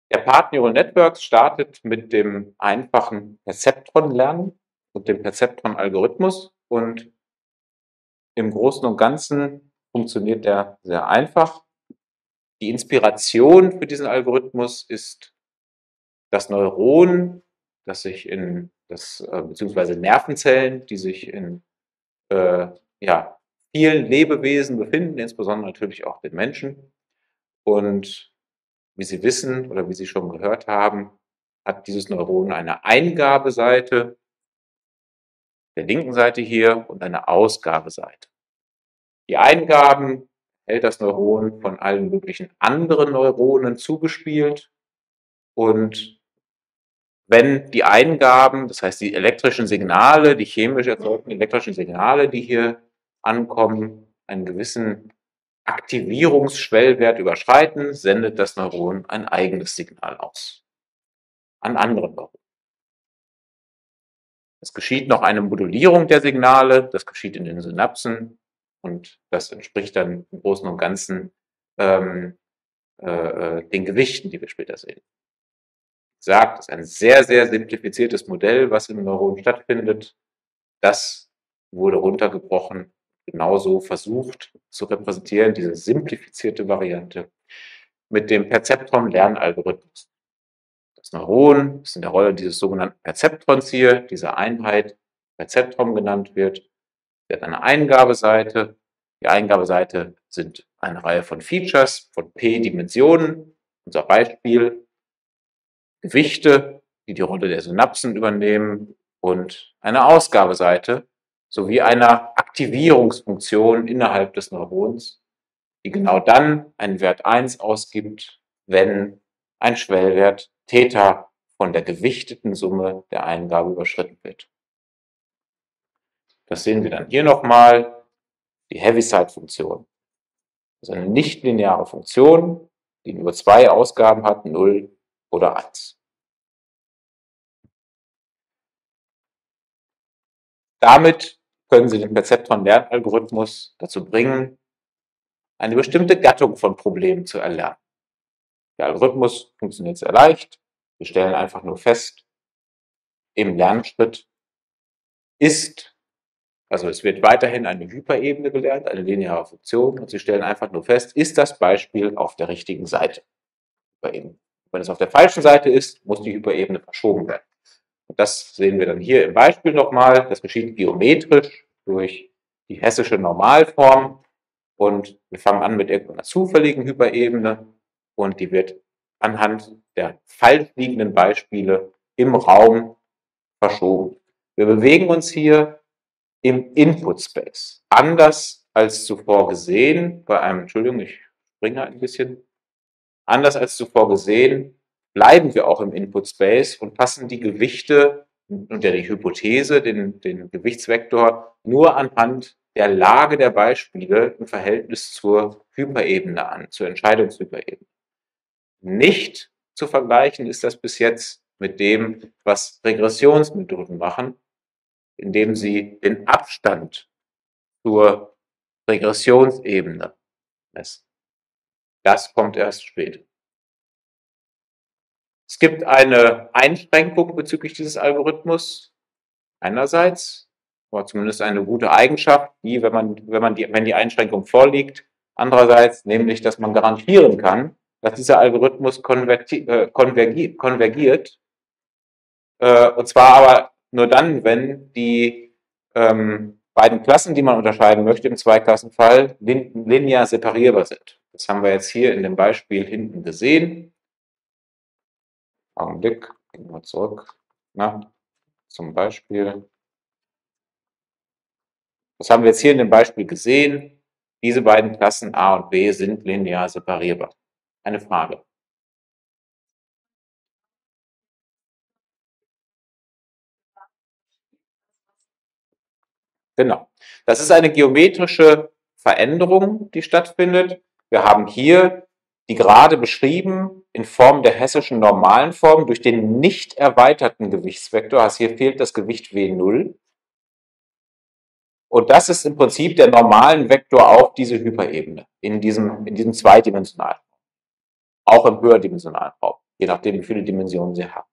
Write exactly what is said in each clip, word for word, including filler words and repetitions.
Der Path Neural Networks startet mit dem einfachen Perzeptron-Lernen und dem Perzeptron-Algorithmus, und im Großen und Ganzen funktioniert der sehr einfach. Die Inspiration für diesen Algorithmus ist das Neuron, das sich in das, äh, beziehungsweise Nervenzellen, die sich in äh, ja, vielen Lebewesen befinden, insbesondere natürlich auch den Menschen. Und wie Sie wissen oder wie Sie schon gehört haben, hat dieses Neuron eine Eingabeseite, der linken Seite hier, und eine Ausgabeseite. Die Eingaben hält das Neuron von allen möglichen anderen Neuronen zugespielt, und wenn die Eingaben, das heißt die elektrischen Signale, die chemisch erzeugten elektrischen Signale, die hier ankommen, einen gewissen Aktivierungsschwellwert überschreiten, sendet das Neuron ein eigenes Signal aus an andere Neuronen. Es geschieht noch eine Modulierung der Signale, das geschieht in den Synapsen, und das entspricht dann im Großen und Ganzen ähm, äh, den Gewichten, die wir später sehen. Sagt, das ist ein sehr, sehr simplifiziertes Modell, was im Neuron stattfindet. Das wurde runtergebrochen, genauso versucht zu repräsentieren, diese simplifizierte Variante, mit dem Perzeptron-Lernalgorithmus. Das Neuron ist in der Rolle dieses sogenannten Perzeptrons hier, dieser Einheit Perzeptron genannt wird. Der hat eine Eingabeseite. Die Eingabeseite sind eine Reihe von Features, von P-Dimensionen. Unser Beispiel: Gewichte, die die Rolle der Synapsen übernehmen, und eine Ausgabeseite sowie eine Aktivierungsfunktion innerhalb des Neurons, die genau dann einen Wert eins ausgibt, wenn ein Schwellwert Theta von der gewichteten Summe der Eingabe überschritten wird. Das sehen wir dann hier nochmal, die Heaviside-Funktion. Das ist eine nichtlineare Funktion, die nur zwei Ausgaben hat, null oder eins. Damit können Sie den Perzeptron-Lernalgorithmus dazu bringen, eine bestimmte Gattung von Problemen zu erlernen. Der Algorithmus funktioniert sehr leicht. Wir stellen einfach nur fest, im Lernschritt ist, also es wird weiterhin eine Hyperebene gelernt, eine lineare Funktion, und Sie stellen einfach nur fest, ist das Beispiel auf der richtigen Seite. Wenn es auf der falschen Seite ist, muss die Hyperebene verschoben werden. Und das sehen wir dann hier im Beispiel nochmal. Das geschieht geometrisch durch die hessische Normalform. Und wir fangen an mit irgendeiner zufälligen Hyperebene, und die wird anhand der falsch liegenden Beispiele im Raum verschoben. Wir bewegen uns hier im Input Space. Anders als zuvor gesehen, bei einem, Entschuldigung, ich springe ein bisschen, anders als zuvor gesehen, bleiben wir auch im Input Space und passen die Gewichte und ja die Hypothese, den, den Gewichtsvektor, nur anhand der Lage der Beispiele im Verhältnis zur Hyperebene an, zur Entscheidungshyperebene. Nicht zu vergleichen ist das bis jetzt mit dem, was Regressionsmethoden machen, indem sie den Abstand zur Regressionsebene messen. Das kommt erst später. Es gibt eine Einschränkung bezüglich dieses Algorithmus. Einerseits, oder zumindest eine gute Eigenschaft, die, wenn man, wenn man die, wenn die Einschränkung vorliegt, andererseits nämlich, dass man garantieren kann, dass dieser Algorithmus konverti- äh, konvergi- konvergiert, äh, und zwar aber nur dann, wenn die ähm, beiden Klassen, die man unterscheiden möchte, im Zweiklassenfall lin linear separierbar sind. Das haben wir jetzt hier in dem Beispiel hinten gesehen. Augenblick, gehen wir zurück. Na, zum Beispiel. Das haben wir jetzt hier in dem Beispiel gesehen. Diese beiden Klassen A und B sind linear separierbar. Eine Frage. Genau. Das ist eine geometrische Veränderung, die stattfindet. Wir haben hier die gerade beschrieben in Form der hessischen normalen Form durch den nicht erweiterten Gewichtsvektor. Also hier fehlt das Gewicht W null. Und das ist im Prinzip der normalen Vektor auf diese Hyperebene, in diesem, in diesem zweidimensionalen Raum, auch im höherdimensionalen Raum. je nachdem, wie viele Dimensionen sie haben.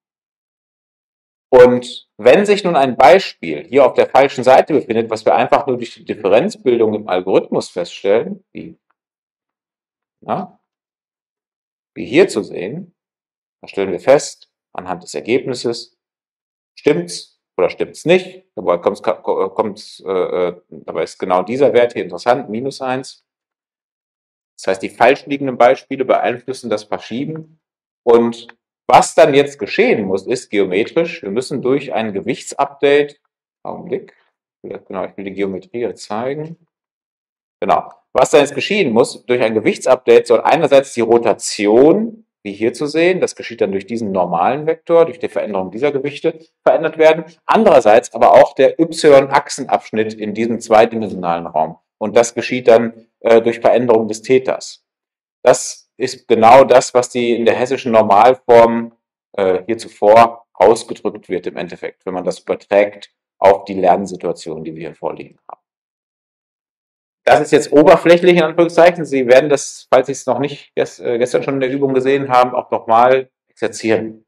Und wenn sich nun ein Beispiel hier auf der falschen Seite befindet, was wir einfach nur durch die Differenzbildung im Algorithmus feststellen, wie, na, wie hier zu sehen, dann stellen wir fest, anhand des Ergebnisses, stimmt's oder stimmt's nicht. Dabei, kommt's, kommt's, äh, dabei ist genau dieser Wert hier interessant, minus eins. Das heißt, die falsch liegenden Beispiele beeinflussen das Verschieben. Und was dann jetzt geschehen muss, ist geometrisch, wir müssen durch ein Gewichtsupdate, Augenblick, genau, ich will die Geometrie jetzt zeigen. Genau, was dann jetzt geschehen muss, durch ein Gewichtsupdate soll einerseits die Rotation, wie hier zu sehen, das geschieht dann durch diesen normalen Vektor, durch die Veränderung dieser Gewichte verändert werden. Andererseits aber auch der y-Achsenabschnitt in diesem zweidimensionalen Raum. Und das geschieht dann äh, durch Veränderung des Täters. Das ist genau das, was die in der hessischen Normalform äh, hier zuvor ausgedrückt wird im Endeffekt, wenn man das überträgt auf die Lernsituation, die wir hier vorliegen haben. Das ist jetzt oberflächlich in Anführungszeichen. Sie werden das, falls Sie es noch nicht gestern schon in der Übung gesehen haben, auch nochmal exerzieren.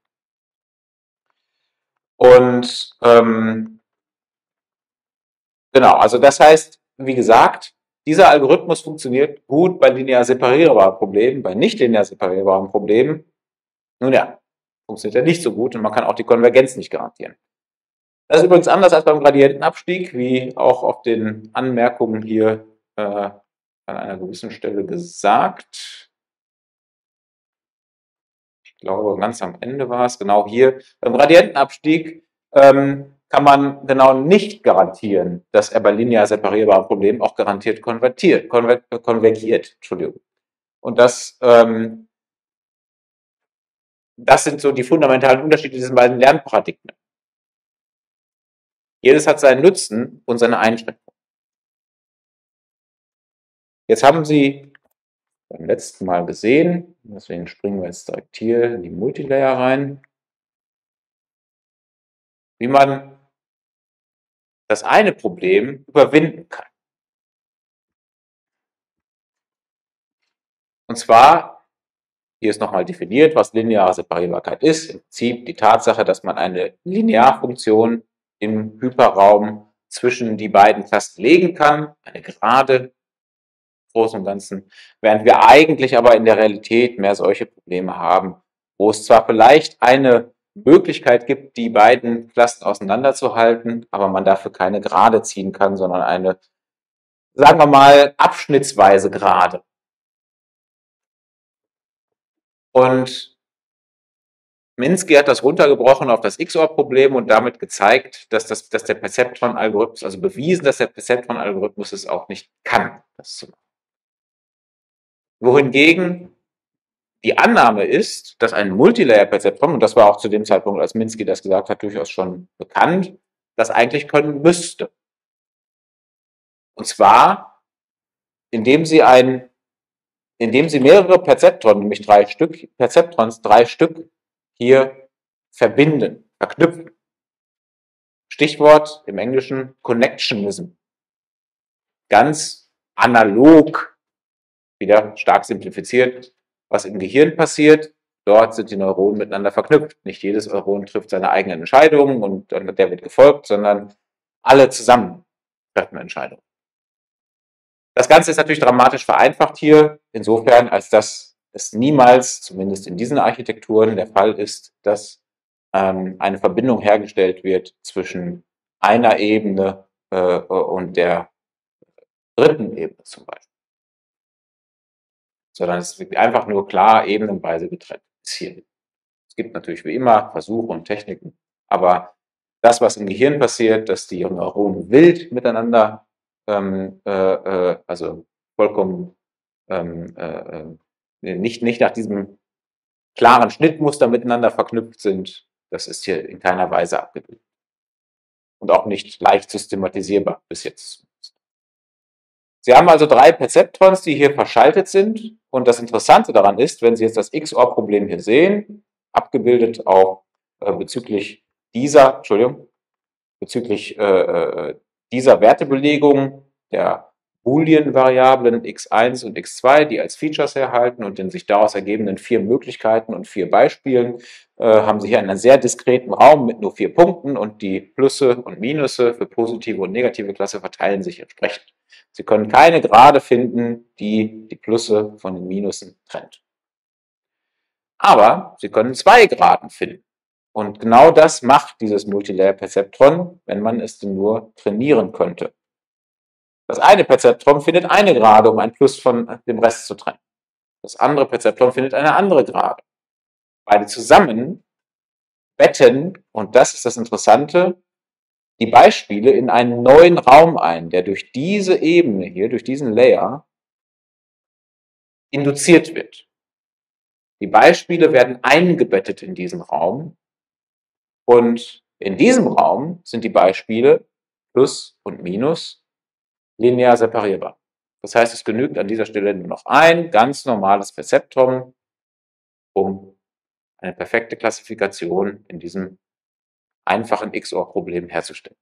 Und ähm, genau, also das heißt, wie gesagt, dieser Algorithmus funktioniert gut bei linear separierbaren Problemen, bei nicht linear separierbaren Problemen, nun ja, funktioniert er nicht so gut und man kann auch die Konvergenz nicht garantieren. Das ist übrigens anders als beim Gradientenabstieg, wie auch auf den Anmerkungen hier äh, an einer gewissen Stelle gesagt. Ich glaube, ganz am Ende war es, genau hier. Beim Gradientenabstieg ähm, kann man genau nicht garantieren, dass er bei linear separierbaren Problemen auch garantiert konvertiert, konver konvergiert. Entschuldigung. Und das, ähm, das sind so die fundamentalen Unterschiede dieser beiden Lernparadigmen. Jedes hat seinen Nutzen und seine Einschränkungen. Jetzt haben Sie beim letzten Mal gesehen, deswegen springen wir jetzt direkt hier in die Multilayer rein, wie man das eine Problem überwinden kann. Und zwar, hier ist nochmal definiert, was lineare Separierbarkeit ist. Im Prinzip die Tatsache, dass man eine Linearfunktion im Hyperraum zwischen die beiden Klassen legen kann, eine Gerade, Großen und Ganzen, während wir eigentlich aber in der Realität mehr solche Probleme haben, wo es zwar vielleicht eine Möglichkeit gibt, die beiden Klassen auseinanderzuhalten, aber man dafür keine Gerade ziehen kann, sondern eine, sagen wir mal, abschnittsweise Gerade. Und Minsky hat das runtergebrochen auf das X O R-Problem und damit gezeigt, dass, das, dass der Perceptron-Algorithmus, also bewiesen, dass der Perceptron-Algorithmus es auch nicht kann, das zu machen. Wohingegen die Annahme ist, dass ein Multilayer-Perzeptron, und das war auch zu dem Zeitpunkt, als Minsky das gesagt hat, durchaus schon bekannt, das eigentlich können müsste. Und zwar, indem sie ein, indem sie mehrere Perzeptron, nämlich drei Stück, Perzeptrons, drei Stück hier verbinden, verknüpfen. Stichwort im Englischen Connectionism. Ganz analog, wieder stark simplifiziert, was im Gehirn passiert. Dort sind die Neuronen miteinander verknüpft. Nicht jedes Neuron trifft seine eigenen Entscheidungen und der wird gefolgt, sondern alle zusammen treffen Entscheidungen. Das Ganze ist natürlich dramatisch vereinfacht hier, insofern, als dass es niemals, zumindest in diesen Architekturen, der Fall ist, dass ähm, eine Verbindung hergestellt wird zwischen einer Ebene äh, und der dritten Ebene zum Beispiel. Sondern es ist einfach nur klar ebenenweise getrennt. Es gibt natürlich wie immer Versuche und Techniken, aber das, was im Gehirn passiert, dass die Neuronen wild miteinander, ähm, äh, äh, also vollkommen ähm, äh, nicht, nicht nach diesem klaren Schnittmuster miteinander verknüpft sind, das ist hier in keiner Weise abgebildet. Und auch nicht leicht systematisierbar bis jetzt. Sie haben also drei Perzeptrons, die hier verschaltet sind. Und das Interessante daran ist, wenn Sie jetzt das X O R-Problem hier sehen, abgebildet auch äh, bezüglich dieser, Entschuldigung, bezüglich äh, dieser Wertebelegung der Boolean-Variablen x eins und x zwei, die als Features erhalten und den sich daraus ergebenden vier Möglichkeiten und vier Beispielen äh, haben Sie hier einen sehr diskreten Raum mit nur vier Punkten und die Plusse und Minusse für positive und negative Klasse verteilen sich entsprechend. Sie können keine Gerade finden, die die Plusse von den Minusen trennt. Aber Sie können zwei Geraden finden. Und genau das macht dieses Multilayer-Perzeptron, wenn man es denn nur trainieren könnte. Das eine Perzeptron findet eine Gerade, um ein Plus von dem Rest zu trennen. Das andere Perzeptron findet eine andere Gerade. Beide zusammen betten, und das ist das Interessante, die Beispiele in einen neuen Raum ein, der durch diese Ebene hier, durch diesen Layer, induziert wird. Die Beispiele werden eingebettet in diesen Raum und in diesem Raum sind die Beispiele Plus und Minus linear separierbar. Das heißt, es genügt an dieser Stelle nur noch ein ganz normales Perzeptron, um eine perfekte Klassifikation in diesem einfachen X O R-Problem herzustellen.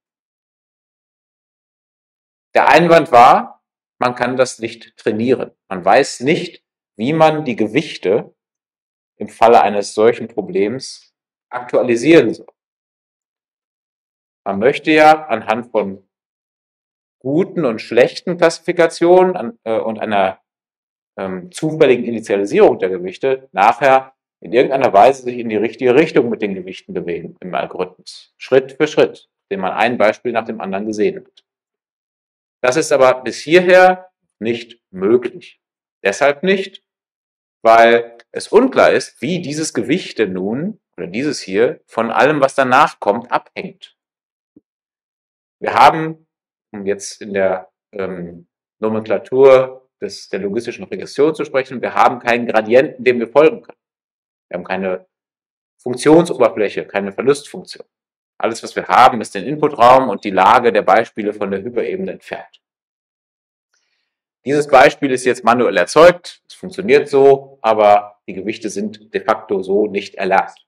Der Einwand war, man kann das nicht trainieren. Man weiß nicht, wie man die Gewichte im Falle eines solchen Problems aktualisieren soll. Man möchte ja anhand von guten und schlechten Klassifikationen an, äh, und einer ähm, zufälligen Initialisierung der Gewichte nachher in irgendeiner Weise sich in die richtige Richtung mit den Gewichten bewegen im Algorithmus. Schritt für Schritt, indem man ein Beispiel nach dem anderen gesehen hat. Das ist aber bis hierher nicht möglich. Deshalb nicht, weil es unklar ist, wie dieses Gewichte nun, oder dieses hier, von allem, was danach kommt, abhängt. Wir haben, um jetzt in der ähm, Nomenklatur des, der logistischen Regression zu sprechen, wir haben keinen Gradienten, dem wir folgen können. Wir haben keine Funktionsoberfläche, keine Verlustfunktion. Alles, was wir haben, ist den Inputraum und die Lage der Beispiele von der Hyperebene entfernt. Dieses Beispiel ist jetzt manuell erzeugt, es funktioniert so, aber die Gewichte sind de facto so nicht erlernt.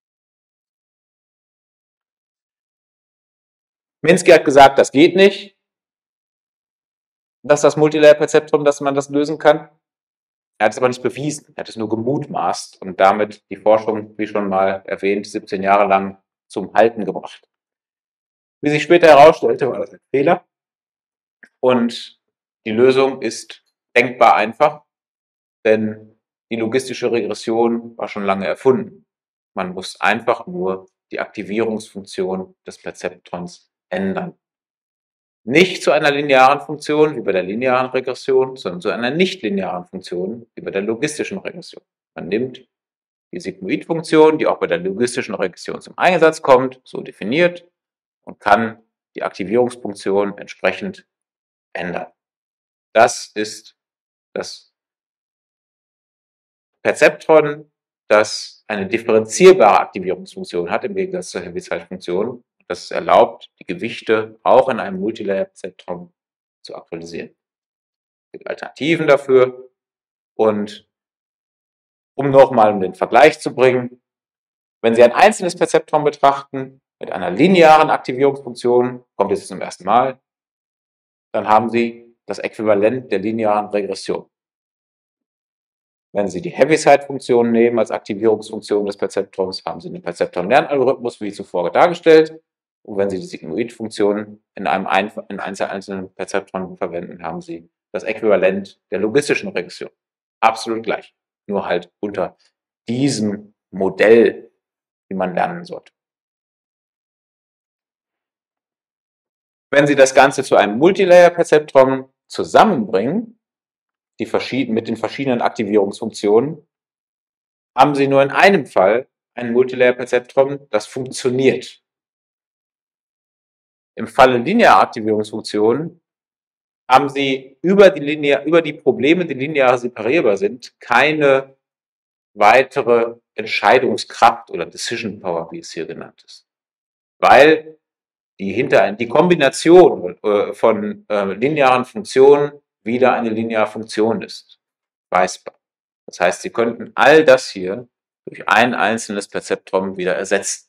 Minsky hat gesagt, das geht nicht, dass das Multilayer-Perzeptron, dass man das lösen kann. Er hat es aber nicht bewiesen, er hat es nur gemutmaßt und damit die Forschung, wie schon mal erwähnt, siebzehn Jahre lang zum Halten gebracht. Wie sich später herausstellte, war das ein Fehler und die Lösung ist denkbar einfach, denn die logistische Regression war schon lange erfunden. Man muss einfach nur die Aktivierungsfunktion des Perzeptrons ändern. Nicht zu einer linearen Funktion wie bei der linearen Regression, sondern zu einer nichtlinearen Funktion wie bei der logistischen Regression. Man nimmt die Sigmoid-Funktion, die auch bei der logistischen Regression zum Einsatz kommt, so definiert und kann die Aktivierungsfunktion entsprechend ändern. Das ist das Perzeptron, das eine differenzierbare Aktivierungsfunktion hat, im Gegensatz zur Heaviside-Funktion. Das es erlaubt, die Gewichte auch in einem Multilayer-Perzeptron zu aktualisieren. Es gibt Alternativen dafür und um nochmal den Vergleich zu bringen, wenn Sie ein einzelnes Perzeptron betrachten mit einer linearen Aktivierungsfunktion, kommt jetzt zum ersten Mal, dann haben Sie das Äquivalent der linearen Regression. Wenn Sie die Heaviside-Funktion nehmen als Aktivierungsfunktion des Perzeptrons, haben Sie einen Perzeptron-Lernalgorithmus, wie zuvor dargestellt. Und wenn Sie die Sigmoid-Funktion in einem Einf in einzelnen Perzeptron verwenden, haben Sie das Äquivalent der logistischen Regression. Absolut gleich. Nur halt unter diesem Modell, wie man lernen sollte. Wenn Sie das Ganze zu einem Multilayer-Perzeptron zusammenbringen, die verschieden, mit den verschiedenen Aktivierungsfunktionen, haben Sie nur in einem Fall ein Multilayer-Perzeptron, das funktioniert. Im Falle linearer Aktivierungsfunktionen haben Sie über die, linear, über die Probleme, die linear separierbar sind, keine weitere Entscheidungskraft oder Decision Power, wie es hier genannt ist. Weil die, hinter, die Kombination äh, von äh, linearen Funktionen wieder eine lineare Funktion ist. Weisbar. Das heißt, Sie könnten all das hier durch ein einzelnes Perzeptron wieder ersetzen.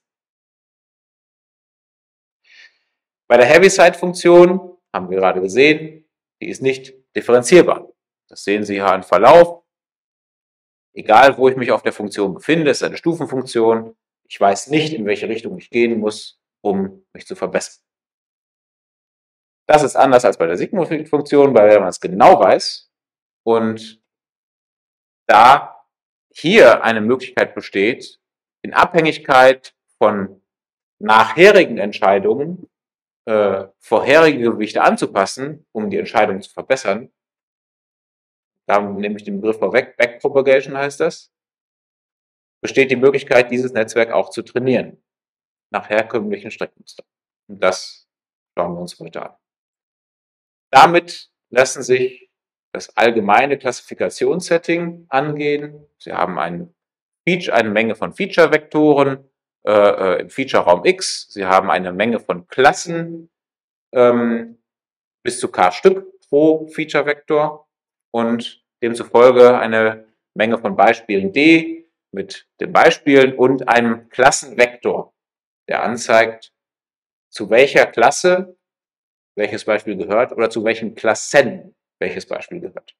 Bei der Heaviside-Funktion haben wir gerade gesehen, die ist nicht differenzierbar. Das sehen Sie hier im Verlauf. Egal, wo ich mich auf der Funktion befinde, ist eine Stufenfunktion. Ich weiß nicht, in welche Richtung ich gehen muss, um mich zu verbessern. Das ist anders als bei der Sigmoid-Funktion, bei der man es genau weiß. Und da hier eine Möglichkeit besteht, in Abhängigkeit von nachherigen Entscheidungen äh, vorherige Gewichte anzupassen, um die Entscheidung zu verbessern. Da nehme ich den Begriff vorweg, Backpropagation heißt das, besteht die Möglichkeit, dieses Netzwerk auch zu trainieren, nach herkömmlichen Streckenmustern. Und das schauen wir uns heute an. Damit lassen sich das allgemeine Klassifikationssetting angehen. Sie haben ein Feature, eine Menge von Feature-Vektoren äh, im Feature-Raum X. Sie haben eine Menge von Klassen, ähm, bis zu k Stück pro Feature-Vektor und demzufolge eine Menge von Beispielen D mit den Beispielen und einem Klassenvektor, der anzeigt, zu welcher Klasse welches Beispiel gehört oder zu welchen Klassen welches Beispiel gehört.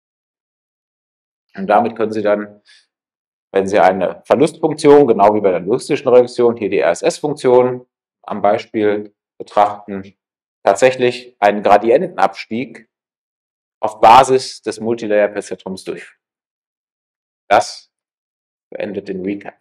Und damit können Sie dann, wenn Sie eine Verlustfunktion, genau wie bei der logistischen Regression, hier die R S S-Funktion am Beispiel betrachten, tatsächlich einen Gradientenabstieg auf Basis des Multilayer-Perceptrons durchführen. Das beendet den Recap.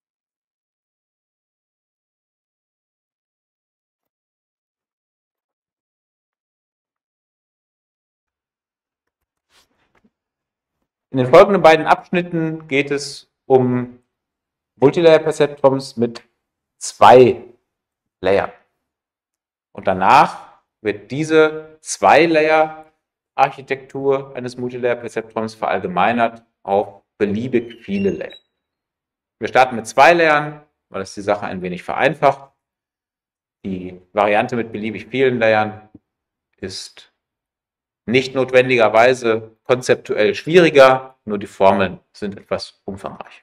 In den folgenden beiden Abschnitten geht es um Multilayer-Perceptrons mit zwei Layer. Und danach wird diese Zwei-Layer-Architektur eines Multilayer-Perceptrons verallgemeinert auf beliebig viele Layer. Wir starten mit zwei Layern, weil es die Sache ein wenig vereinfacht. Die Variante mit beliebig vielen Layern ist nicht notwendigerweise konzeptuell schwieriger, nur die Formeln sind etwas umfangreich.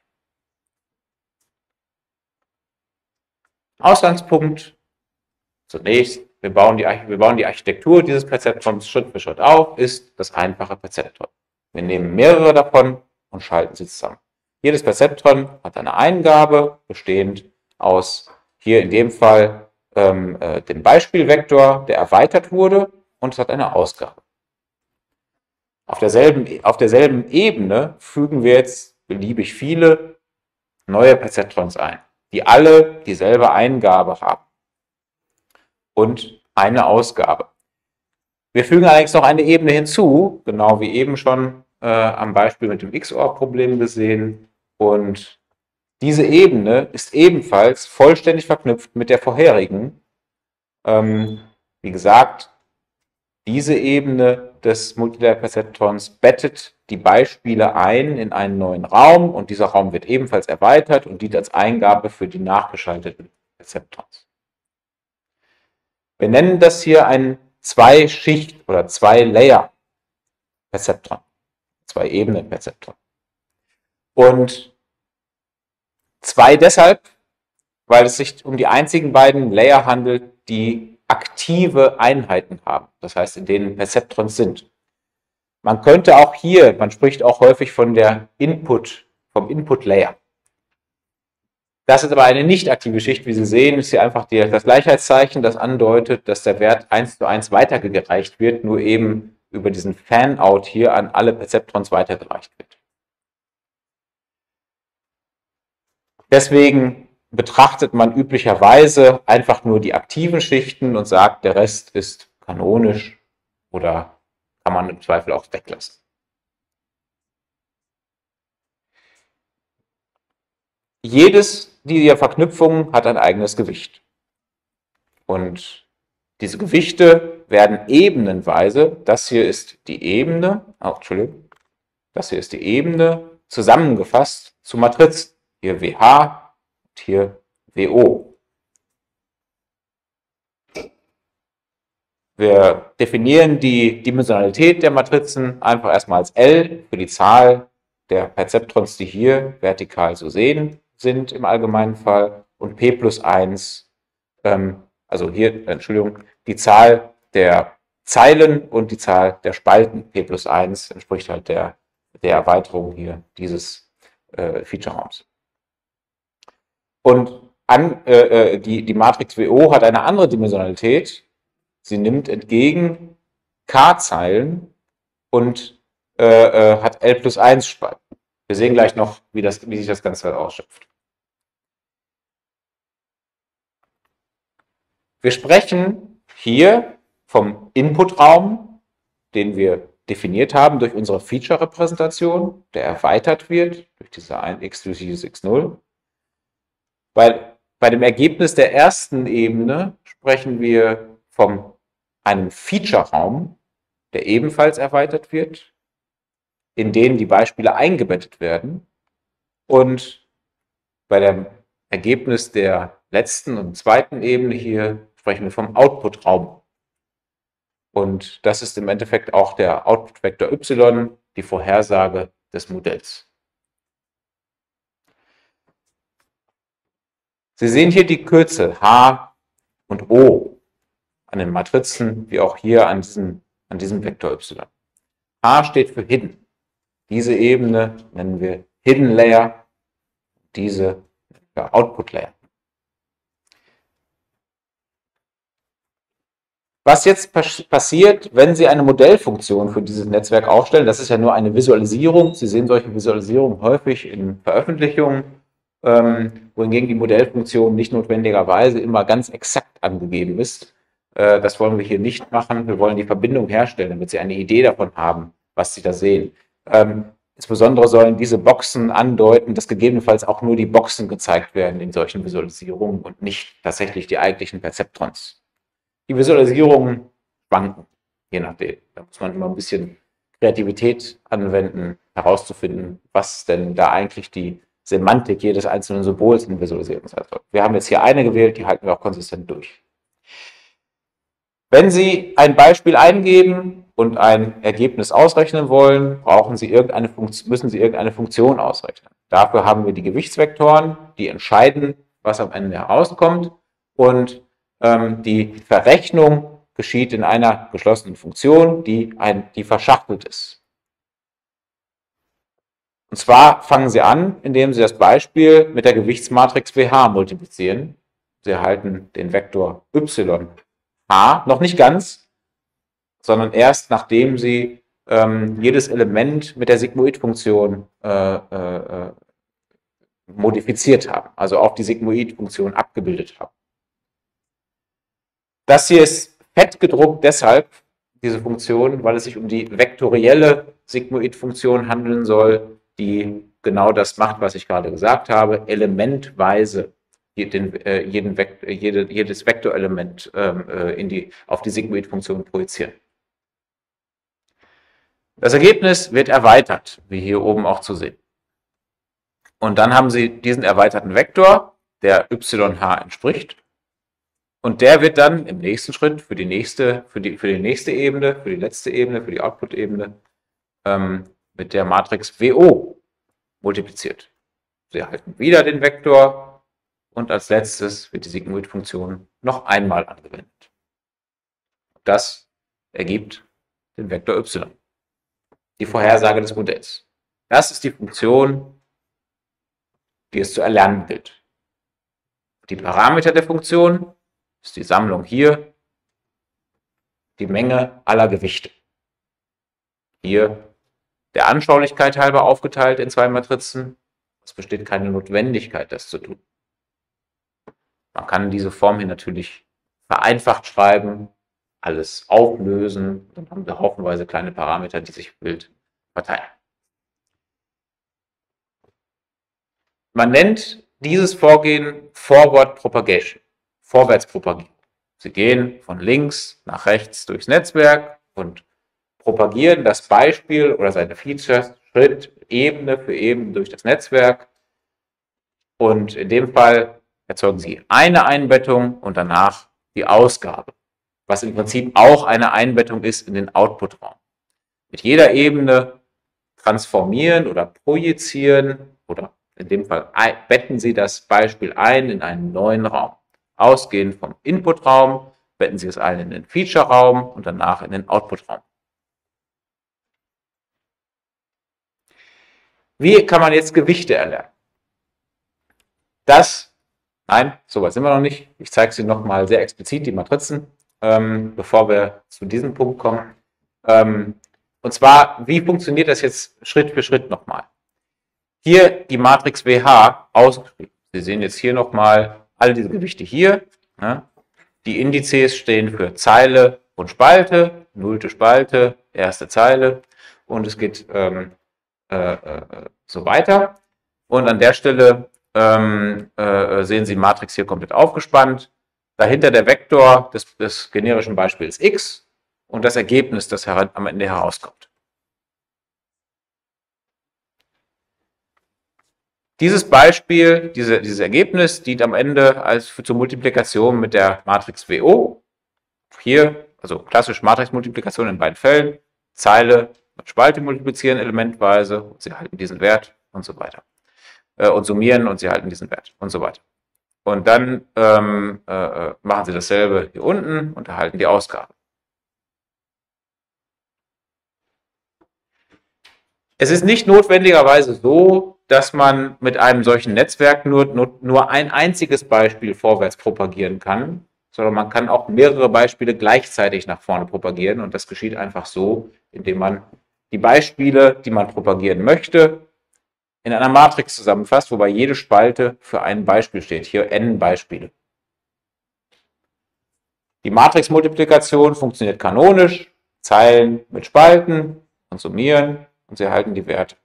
Ausgangspunkt zunächst, wir bauen, die, wir bauen die Architektur dieses Perceptrons Schritt für Schritt auf, ist das einfache Perzeptron. Wir nehmen mehrere davon und schalten sie zusammen. Jedes Perzeptron hat eine Eingabe, bestehend aus hier in dem Fall ähm, äh, dem Beispielvektor, der erweitert wurde, und es hat eine Ausgabe. Auf derselben, auf derselben Ebene fügen wir jetzt beliebig viele neue Perzeptrons ein, die alle dieselbe Eingabe haben und eine Ausgabe. Wir fügen allerdings noch eine Ebene hinzu, genau wie eben schon äh, am Beispiel mit dem X O R-Problem gesehen. Und diese Ebene ist ebenfalls vollständig verknüpft mit der vorherigen. Ähm, wie gesagt, diese Ebene des Multilayer-Perceptrons bettet die Beispiele ein in einen neuen Raum und dieser Raum wird ebenfalls erweitert und dient als Eingabe für die nachgeschalteten Perceptrons. Wir nennen das hier ein Zwei-Schicht- oder Zwei-Layer-Perzeptron, Zwei-Ebenen-Perzeptron. Und zwei deshalb, weil es sich um die einzigen beiden Layer handelt, die aktive Einheiten haben, das heißt, in denen Perzeptrons sind. Man könnte auch hier, man spricht auch häufig von der Input, vom Input-Layer. Das ist aber eine nicht aktive Schicht, wie Sie sehen, ist hier einfach die, das Gleichheitszeichen, das andeutet, dass der Wert eins zu eins weitergereicht wird, nur eben über diesen Fan-Out hier an alle Perzeptrons weitergereicht wird. Deswegen betrachtet man üblicherweise einfach nur die aktiven Schichten und sagt, der Rest ist kanonisch oder kann man im Zweifel auch weglassen. Jedes dieser Verknüpfungen hat ein eigenes Gewicht. Und diese Gewichte werden ebenenweise, das hier ist die Ebene, oh, Entschuldigung, das hier ist die Ebene, zusammengefasst zu Matrizen. Hier W H und hier W O. Wir definieren die Dimensionalität der Matrizen einfach erstmal als L für die Zahl der Perzeptrons, die hier vertikal zu sehen sind im allgemeinen Fall, und P plus eins, ähm, also hier, Entschuldigung, die Zahl der Zeilen und die Zahl der Spalten, p plus eins, entspricht halt der, der Erweiterung hier dieses äh, Feature-Raums. Und an, äh, die, die Matrix W O hat eine andere Dimensionalität. Sie nimmt entgegen k-Zeilen und äh, äh, hat L plus eins Spalten. Wir sehen gleich noch, wie, das, wie sich das Ganze ausschöpft. Wir sprechen hier vom Inputraum, den wir definiert haben durch unsere Feature-Repräsentation, der erweitert wird durch diese ein x durch dieses x null. Bei, bei dem Ergebnis der ersten Ebene sprechen wir von einem Feature-Raum, der ebenfalls erweitert wird, in den die Beispiele eingebettet werden. Und bei dem Ergebnis der letzten und zweiten Ebene hier sprechen wir vom Output-Raum. Und das ist im Endeffekt auch der Output-Vektor y, die Vorhersage des Modells. Sie sehen hier die Kürzel H und O an den Matrizen, wie auch hier an diesem, an diesem Vektor y. H steht für Hidden. Diese Ebene nennen wir Hidden Layer, diese für Output Layer. Was jetzt passiert, wenn Sie eine Modellfunktion für dieses Netzwerk aufstellen, das ist ja nur eine Visualisierung. Sie sehen solche Visualisierungen häufig in Veröffentlichungen, ähm, wohingegen die Modellfunktion nicht notwendigerweise immer ganz exakt angegeben ist. Äh, das wollen wir hier nicht machen. Wir wollen die Verbindung herstellen, damit Sie eine Idee davon haben, was Sie da sehen. Ähm, insbesondere sollen diese Boxen andeuten, dass gegebenenfalls auch nur die Boxen gezeigt werden in solchen Visualisierungen und nicht tatsächlich die eigentlichen Perzeptrons. Die Visualisierungen schwanken, je nachdem. Da muss man immer ein bisschen Kreativität anwenden, herauszufinden, was denn da eigentlich die Semantik jedes einzelnen Symbols in Visualisierung sein soll. Wir haben jetzt hier eine gewählt, die halten wir auch konsistent durch. Wenn Sie ein Beispiel eingeben und ein Ergebnis ausrechnen wollen, brauchen Sie irgendeine Funktion, müssen Sie irgendeine Funktion ausrechnen. Dafür haben wir die Gewichtsvektoren, die entscheiden, was am Ende herauskommt, und ähm, die Verrechnung geschieht in einer geschlossenen Funktion, die, ein, die verschachtelt ist. Und zwar fangen Sie an, indem Sie das Beispiel mit der Gewichtsmatrix W H multiplizieren. Sie erhalten den Vektor y h, noch nicht ganz, sondern erst nachdem Sie ähm, jedes Element mit der Sigmoid-Funktion äh, äh, modifiziert haben, also auch die Sigmoid-Funktion abgebildet haben. Das hier ist fett gedruckt deshalb, diese Funktion, weil es sich um die vektorielle Sigmoid-Funktion handeln soll, die genau das macht, was ich gerade gesagt habe, elementweise jeden, äh, jeden Vektor, jede, jedes Vektorelement ähm, äh, in die, auf die Sigmoid-Funktion projizieren. Das Ergebnis wird erweitert, wie hier oben auch zu sehen. Und dann haben Sie diesen erweiterten Vektor, der y h entspricht. Und der wird dann im nächsten Schritt für die nächste, für die, für die nächste Ebene, für die letzte Ebene, für die Output-Ebene ähm, mit der Matrix W O multipliziert. Sie erhalten wieder den Vektor und als letztes wird die Sigmoid-Funktion noch einmal angewendet. Das ergibt den Vektor y, die Vorhersage des Modells. Das ist die Funktion, die es zu erlernen gilt. Die Parameter der Funktion ist die Sammlung hier, die Menge aller Gewichte. Hier der Anschaulichkeit halber aufgeteilt in zwei Matrizen. Es besteht keine Notwendigkeit, das zu tun. Man kann diese Form hier natürlich vereinfacht schreiben, alles auflösen, dann haben wir haufenweise kleine Parameter, die sich wild verteilen. Man nennt dieses Vorgehen Forward Propagation. Vorwärtspropagieren. Sie gehen von links nach rechts durchs Netzwerk und propagieren das Beispiel oder seine Features Schritt, Ebene für Ebene durch das Netzwerk. Und in dem Fall erzeugen Sie eine Einbettung und danach die Ausgabe, was im Prinzip auch eine Einbettung ist in den Output-Raum. Mit jeder Ebene transformieren oder projizieren oder in dem Fall betten Sie das Beispiel ein in einen neuen Raum. Ausgehend vom Inputraum betten Sie es ein in den Feature-Raum und danach in den Output-Raum. Wie kann man jetzt Gewichte erlernen? Das, nein, soweit sind wir noch nicht. Ich zeige Sie nochmal sehr explizit, die Matrizen, ähm, bevor wir zu diesem Punkt kommen. Ähm, und zwar, wie funktioniert das jetzt Schritt für Schritt nochmal? Hier die Matrix W H ausgeschrieben. Sie sehen jetzt hier nochmal alle diese Gewichte hier. Ne? Die Indizes stehen für Zeile und Spalte, nullte Spalte, erste Zeile und es geht ähm, äh, äh, so weiter. Und an der Stelle ähm, äh, sehen Sie Matrix hier komplett aufgespannt. Dahinter der Vektor des, des generischen Beispiels x und das Ergebnis, das am Ende herauskommt. Dieses Beispiel, diese, dieses Ergebnis dient am Ende als für, zur Multiplikation mit der Matrix W O. Hier, also klassische Matrixmultiplikation in beiden Fällen, Zeile und Spalte multiplizieren elementweise und Sie erhalten diesen Wert und so weiter. Äh, und summieren und Sie erhalten diesen Wert und so weiter. Und dann ähm, äh, machen Sie dasselbe hier unten und erhalten die Ausgabe. Es ist nicht notwendigerweise so, dass man mit einem solchen Netzwerk nur, nur, nur ein einziges Beispiel vorwärts propagieren kann, sondern man kann auch mehrere Beispiele gleichzeitig nach vorne propagieren und das geschieht einfach so, indem man die Beispiele, die man propagieren möchte, in einer Matrix zusammenfasst, wobei jede Spalte für ein Beispiel steht. Hier n Beispiele. Die Matrixmultiplikation funktioniert kanonisch, Zeilen mit Spalten und summieren und Sie erhalten die Werte.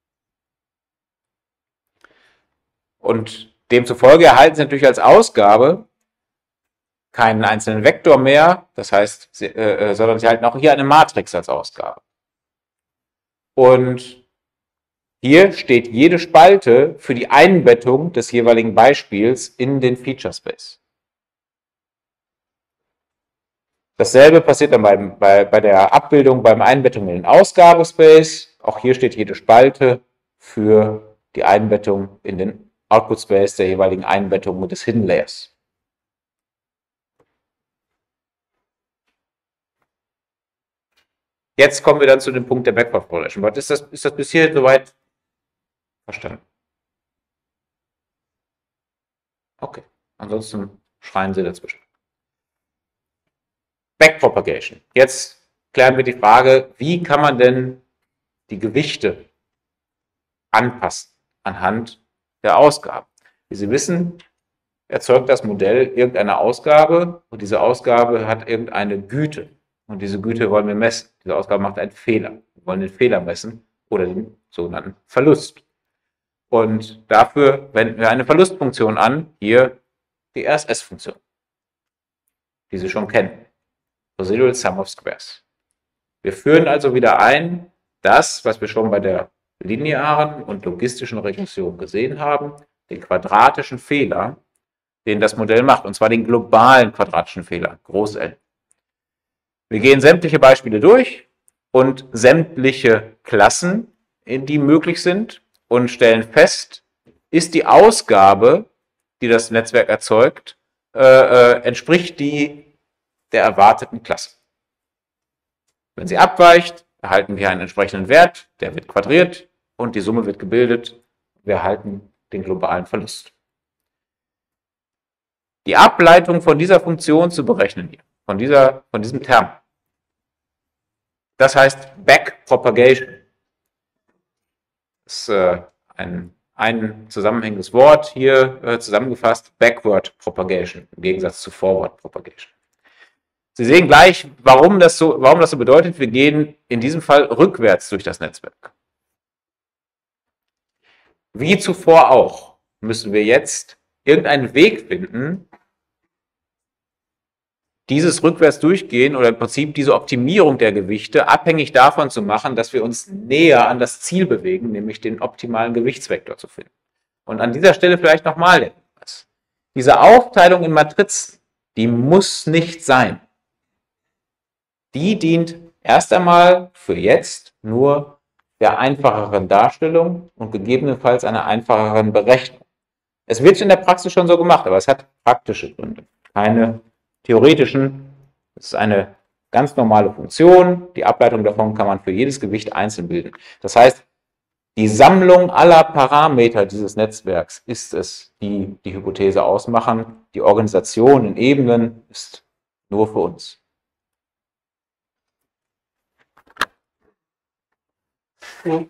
Und demzufolge erhalten Sie natürlich als Ausgabe keinen einzelnen Vektor mehr, das heißt, Sie, äh, sondern Sie erhalten auch hier eine Matrix als Ausgabe. Und hier steht jede Spalte für die Einbettung des jeweiligen Beispiels in den Feature Space. Dasselbe passiert dann beim, bei, bei der Abbildung beim Einbettung in den Ausgabespace. Auch hier steht jede Spalte für die Einbettung in den Output Space der jeweiligen Einbettung des Hidden Layers. Jetzt kommen wir dann zu dem Punkt der Backward Progression. Ist das, ist das bis hier soweit verstanden? Okay, ansonsten schreien Sie dazwischen. Backpropagation. Jetzt klären wir die Frage, wie kann man denn die Gewichte anpassen anhand der Ausgaben. Wie Sie wissen, erzeugt das Modell irgendeine Ausgabe und diese Ausgabe hat irgendeine Güte. Und diese Güte wollen wir messen. Diese Ausgabe macht einen Fehler. Wir wollen den Fehler messen oder den sogenannten Verlust. Und dafür wenden wir eine Verlustfunktion an, hier die R S S-Funktion, die Sie schon kennen. Residual Sum of Squares. Wir führen also wieder ein, das, was wir schon bei der linearen und logistischen Regression gesehen haben, den quadratischen Fehler, den das Modell macht, und zwar den globalen quadratischen Fehler, groß N. Wir gehen sämtliche Beispiele durch und sämtliche Klassen, die möglich sind, und stellen fest, ist die Ausgabe, die das Netzwerk erzeugt, äh, äh, entspricht die der erwarteten Klasse. Wenn sie abweicht, erhalten wir einen entsprechenden Wert, der wird quadriert und die Summe wird gebildet. Wir erhalten den globalen Verlust. Die Ableitung von dieser Funktion zu berechnen hier, von, dieser, von diesem Term, das heißt Backpropagation. Das ist äh, ein, ein zusammenhängendes Wort hier äh, zusammengefasst, Backward Propagation, im Gegensatz zu Forward Propagation. Sie sehen gleich, warum das so, warum das so bedeutet, wir gehen in diesem Fall rückwärts durch das Netzwerk. Wie zuvor auch, müssen wir jetzt irgendeinen Weg finden, dieses rückwärts durchgehen oder im Prinzip diese Optimierung der Gewichte abhängig davon zu machen, dass wir uns näher an das Ziel bewegen, nämlich den optimalen Gewichtsvektor zu finden. Und an dieser Stelle vielleicht nochmal der Hinweis. Diese Aufteilung in Matrizen, die muss nicht sein. Die dient erst einmal für jetzt nur der einfacheren Darstellung und gegebenenfalls einer einfacheren Berechnung. Es wird in der Praxis schon so gemacht, aber es hat praktische Gründe, keine theoretischen Das ist eine ganz normale Funktion. Die Ableitung davon kann man für jedes Gewicht einzeln bilden. Das heißt, die Sammlung aller Parameter dieses Netzwerks ist es, die die Hypothese ausmachen. Die Organisation in Ebenen ist nur für uns. Ja.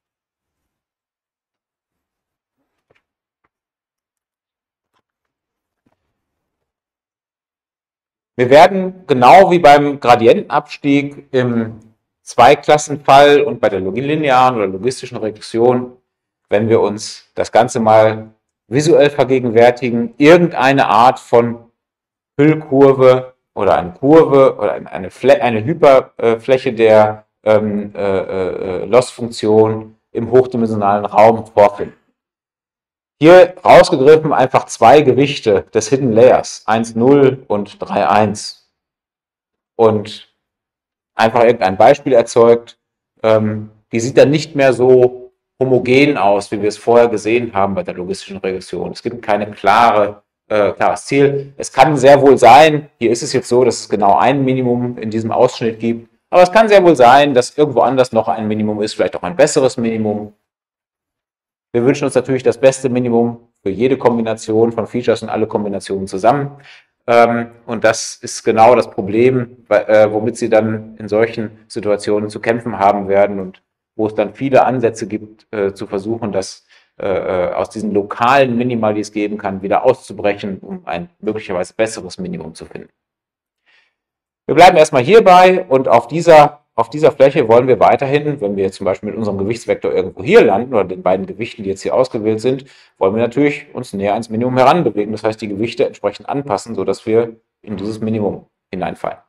Wir werden genau wie beim Gradientenabstieg im Zweiklassenfall und bei der linearen oder logistischen Regression, wenn wir uns das Ganze mal visuell vergegenwärtigen, irgendeine Art von Hüllkurve oder eine Kurve oder eine, Fl- eine Hyperfläche der ähm, äh, äh, Loss-Funktion im hochdimensionalen Raum vorfinden. Hier rausgegriffen einfach zwei Gewichte des Hidden Layers, eins null und drei eins. Und einfach irgendein Beispiel erzeugt. Ähm, die sieht dann nicht mehr so homogen aus, wie wir es vorher gesehen haben bei der logistischen Regression. Es gibt keine klare, äh, klares Ziel. Es kann sehr wohl sein, hier ist es jetzt so, dass es genau ein Minimum in diesem Ausschnitt gibt, aber es kann sehr wohl sein, dass irgendwo anders noch ein Minimum ist, vielleicht auch ein besseres Minimum. Wir wünschen uns natürlich das beste Minimum für jede Kombination von Features und alle Kombinationen zusammen. Und das ist genau das Problem, womit Sie dann in solchen Situationen zu kämpfen haben werden und wo es dann viele Ansätze gibt, zu versuchen, das aus diesen lokalen Minima, die es geben kann, wieder auszubrechen, um ein möglicherweise besseres Minimum zu finden. Wir bleiben erstmal hierbei und auf dieser, auf dieser Fläche wollen wir weiterhin, wenn wir jetzt zum Beispiel mit unserem Gewichtsvektor irgendwo hier landen oder den beiden Gewichten, die jetzt hier ausgewählt sind, wollen wir natürlich uns näher ans Minimum heranbewegen. Das heißt, die Gewichte entsprechend anpassen, sodass wir in dieses Minimum hineinfallen.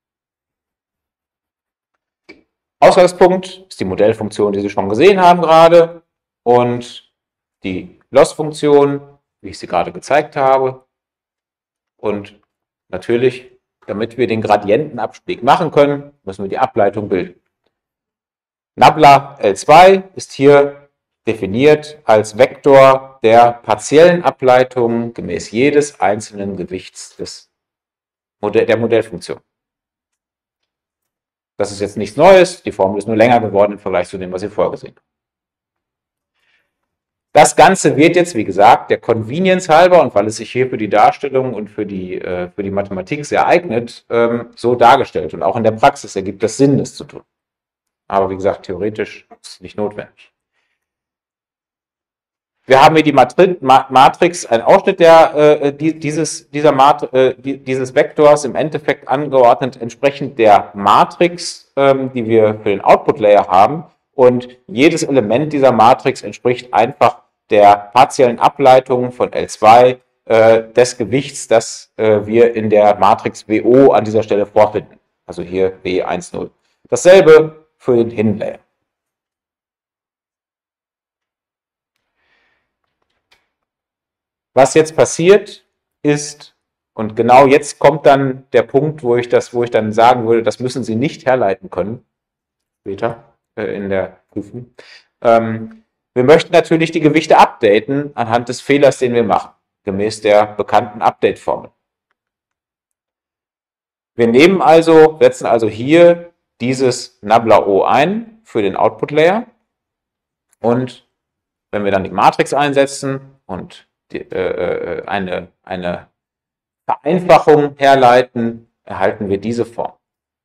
Ausgangspunkt ist die Modellfunktion, die Sie schon gesehen haben gerade, und die Loss-Funktion, wie ich sie gerade gezeigt habe. Und natürlich, damit wir den Gradientenabstieg machen können, müssen wir die Ableitung bilden. Nabla L zwei ist hier definiert als Vektor der partiellen Ableitung gemäß jedes einzelnen Gewichts des Modell, der Modellfunktion. Das ist jetzt nichts Neues, die Formel ist nur länger geworden im Vergleich zu dem, was Sie vorher gesehen haben. Das Ganze wird jetzt, wie gesagt, der Convenience halber und weil es sich hier für die Darstellung und für die, äh, für die Mathematik sehr eignet, ähm, so dargestellt. Und auch in der Praxis ergibt es Sinn, das zu tun. Aber wie gesagt, theoretisch ist es nicht notwendig. Wir haben hier die Matri Matrix, ein Ausschnitt der, äh, dieses, dieser Mat äh, dieses Vektors im Endeffekt angeordnet entsprechend der Matrix, ähm, die wir für den Output-Layer haben. Und jedes Element dieser Matrix entspricht einfach der partiellen Ableitung von L zwei äh, des Gewichts, das äh, wir in der Matrix W O an dieser Stelle vorfinden. Also hier W eins null. Dasselbe für den Hidden Layer. Was jetzt passiert ist, und genau jetzt kommt dann der Punkt, wo ich, das, wo ich dann sagen würde, das müssen Sie nicht herleiten können, später äh, in der Prüfung. Ähm, wir möchten natürlich die Gewichte updaten anhand des Fehlers, den wir machen, gemäß der bekannten Update-Formel. Wir nehmen also, setzen also hier dieses Nabla O ein für den Output-Layer und wenn wir dann die Matrix einsetzen und die, äh, eine, eine Vereinfachung herleiten, erhalten wir diese Form.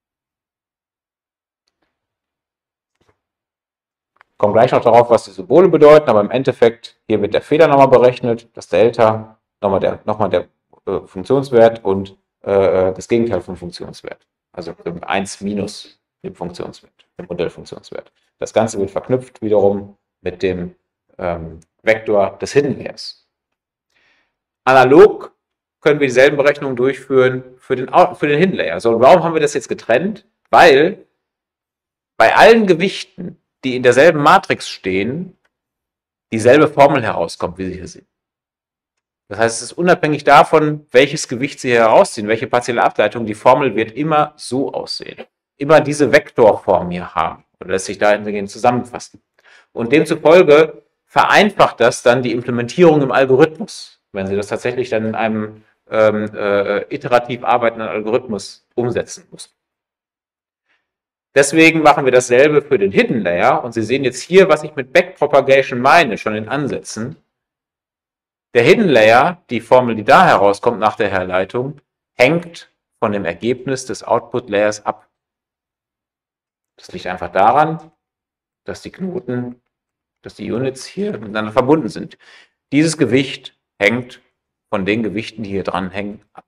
Ich komme gleich noch darauf, was die Symbole bedeuten, aber im Endeffekt, hier wird der Fehler nochmal berechnet, das Delta, nochmal der, nochmal der äh, Funktionswert und äh, das Gegenteil vom Funktionswert. Also eins minus dem Funktionswert, dem Modellfunktionswert. Das Ganze wird verknüpft wiederum mit dem ähm, Vektor des Hidden Layers. Analog können wir dieselben Berechnungen durchführen für den, für den Hidden Layer. So, und warum haben wir das jetzt getrennt? Weil bei allen Gewichten, die in derselben Matrix stehen, dieselbe Formel herauskommt, wie Sie hier sehen. Das heißt, es ist unabhängig davon, welches Gewicht Sie hier herausziehen, welche partielle Ableitung, die Formel wird immer so aussehen. Immer diese Vektorform hier haben oder lässt sich dahingehend zusammenfassen. Und demzufolge vereinfacht das dann die Implementierung im Algorithmus, wenn Sie das tatsächlich dann in einem ähm, äh, iterativ arbeitenden Algorithmus umsetzen muss. Deswegen machen wir dasselbe für den Hidden Layer. Und Sie sehen jetzt hier, was ich mit Backpropagation meine, schon in Ansätzen. Der Hidden Layer, die Formel, die da herauskommt nach der Herleitung, hängt von dem Ergebnis des Output Layers ab. Das liegt einfach daran, dass die Knoten, dass die Units hier miteinander verbunden sind. Dieses Gewicht hängt von den Gewichten, die hier dran hängen, ab.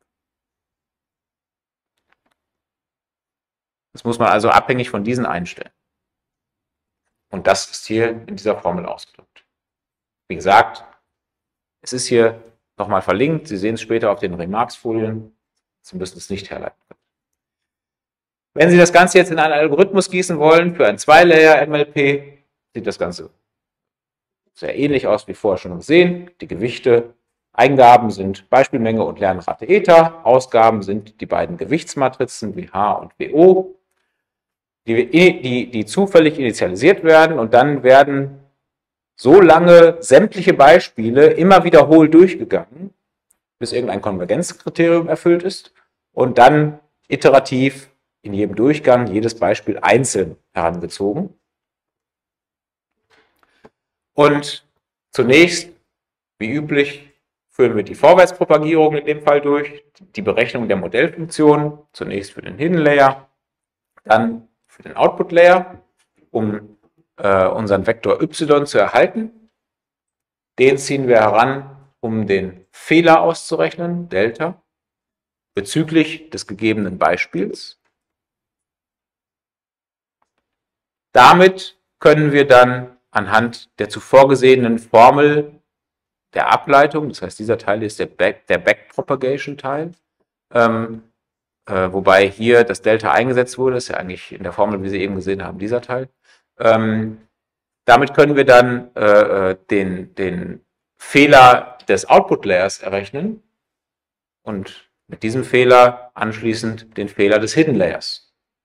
Das muss man also abhängig von diesen einstellen. Und das ist hier in dieser Formel ausgedrückt. Wie gesagt, es ist hier nochmal verlinkt. Sie sehen es später auf den Remarks-Folien. Sie müssen es nicht herleiten können. Wenn Sie das Ganze jetzt in einen Algorithmus gießen wollen, für ein Zwei-Layer M L P, sieht das Ganze sehr ähnlich aus wie vorher schon gesehen. Die Gewichte, Eingaben sind Beispielmenge und Lernrate Eta. Ausgaben sind die beiden Gewichtsmatrizen W H und W O, die, die, die zufällig initialisiert werden, und dann werden so lange sämtliche Beispiele immer wiederholt durchgegangen, bis irgendein Konvergenzkriterium erfüllt ist, und dann iterativ in jedem Durchgang jedes Beispiel einzeln herangezogen. Und zunächst, wie üblich, führen wir die Vorwärtspropagierung in dem Fall durch, die Berechnung der Modellfunktion, zunächst für den Hidden Layer, dann für den Output Layer, um äh, unseren Vektor y zu erhalten. Den ziehen wir heran, um den Fehler auszurechnen, Delta, bezüglich des gegebenen Beispiels. Damit können wir dann anhand der zuvor gesehenen Formel der Ableitung, das heißt, dieser Teil ist der, Back, der Backpropagation-Teil, ähm, äh, wobei hier das Delta eingesetzt wurde, ist ja eigentlich in der Formel, wie Sie eben gesehen haben, dieser Teil. Ähm, damit können wir dann äh, den, den Fehler des Output-Layers errechnen und mit diesem Fehler anschließend den Fehler des Hidden Layers.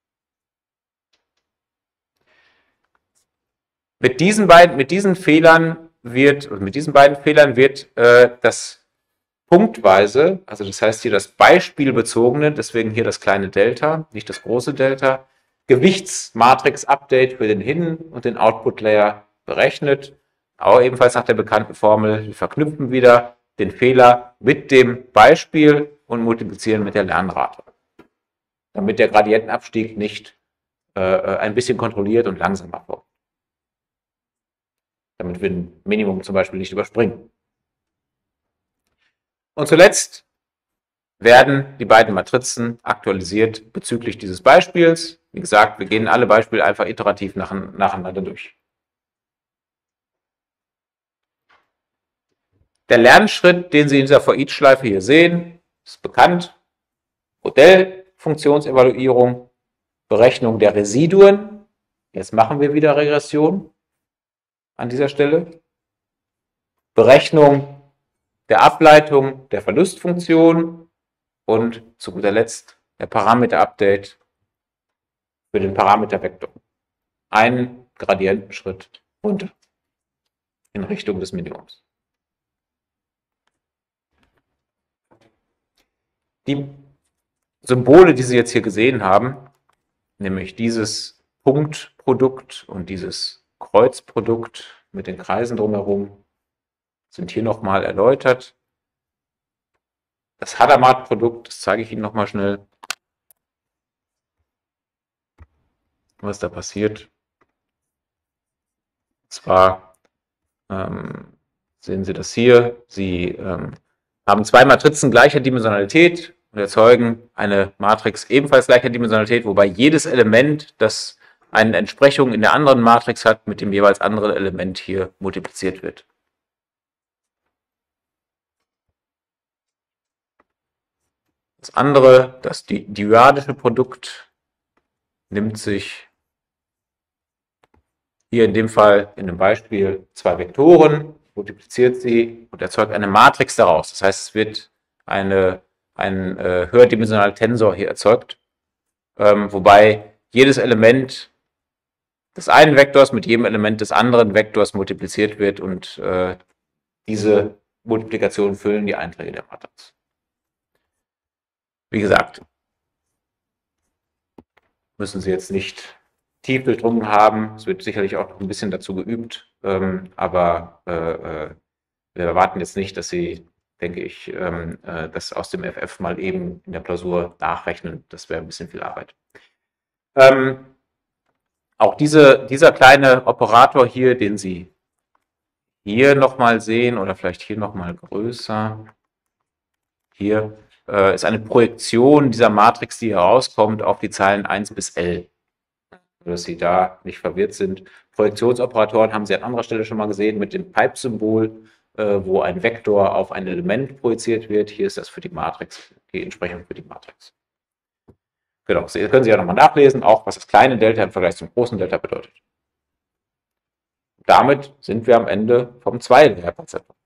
Mit diesen beiden, mit diesen Fehlern wird, mit diesen beiden Fehlern wird äh, das punktweise, also das heißt hier das beispielbezogene, deswegen hier das kleine Delta, nicht das große Delta, Gewichtsmatrix-Update für den Hidden und den Output-Layer berechnet, auch ebenfalls nach der bekannten Formel. Wir verknüpfen wieder den Fehler mit dem Beispiel und multiplizieren mit der Lernrate, damit der Gradientenabstieg nicht äh, ein bisschen kontrolliert und langsamer wird. Damit wir ein Minimum zum Beispiel nicht überspringen. Und zuletzt werden die beiden Matrizen aktualisiert bezüglich dieses Beispiels. Wie gesagt, wir gehen alle Beispiele einfach iterativ nacheinander durch. Der Lernschritt, den Sie in dieser For-Each-Schleife hier sehen, ist bekannt. Modellfunktionsevaluierung, Berechnung der Residuen. Jetzt machen wir wieder Regression an dieser Stelle. Berechnung der Ableitung der Verlustfunktion und zu guter Letzt der Parameter-Update für den Parametervektor. Einen Gradientenschritt runter in Richtung des Minimums. Die Symbole, die Sie jetzt hier gesehen haben, nämlich dieses Punktprodukt und dieses Kreuzprodukt mit den Kreisen drumherum, sind hier nochmal erläutert. Das Hadamard-Produkt, das zeige ich Ihnen nochmal schnell, was da passiert. Und zwar ähm, sehen Sie das hier. Sie ähm, haben zwei Matrizen gleicher Dimensionalität und erzeugen eine Matrix ebenfalls gleicher Dimensionalität, wobei jedes Element, das eine Entsprechung in der anderen Matrix hat, mit dem jeweils anderen Element hier multipliziert wird. Das andere, das dyadische Produkt, nimmt sich hier in dem Fall in dem Beispiel zwei Vektoren, multipliziert sie und erzeugt eine Matrix daraus. Das heißt, es wird eine, ein äh, höherdimensionaler Tensor hier erzeugt, ähm, wobei jedes Element des einen Vektors mit jedem Element des anderen Vektors multipliziert wird und äh, diese Multiplikationen füllen die Einträge der Matrix. Wie gesagt, müssen Sie jetzt nicht tief durchdrungen haben. Es wird sicherlich auch noch ein bisschen dazu geübt, ähm, aber äh, äh, wir erwarten jetzt nicht, dass Sie, denke ich, ähm, äh, das aus dem F F mal eben in der Klausur nachrechnen. Das wäre ein bisschen viel Arbeit. Ähm, auch diese, dieser kleine Operator hier, den Sie hier nochmal sehen oder vielleicht hier nochmal größer, hier äh, ist eine Projektion dieser Matrix, die herauskommt, auf die Zahlen eins bis L. Dass Sie da nicht verwirrt sind. Projektionsoperatoren haben Sie an anderer Stelle schon mal gesehen mit dem Pipe-Symbol, äh, wo ein Vektor auf ein Element projiziert wird. Hier ist das für die Matrix, die Entsprechung für die Matrix. Genau, das können Sie ja nochmal nachlesen, auch was das kleine Delta im Vergleich zum großen Delta bedeutet. Damit sind wir am Ende vom Zweilayer-Konzept.